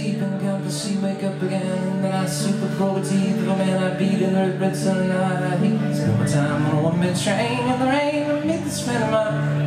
sleep and count to see wake up again. And then I super throw the teeth of a man I beat in the red sun night. I hate spend my time on a one-man train in the rain and meet the smell of my